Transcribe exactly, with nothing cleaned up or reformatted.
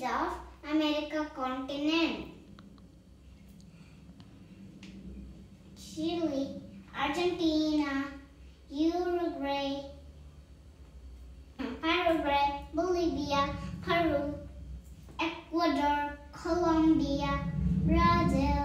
of America continent. Chile, Argentina, Uruguay, Paraguay, Bolivia, Peru, Ecuador, Colombia, Brazil,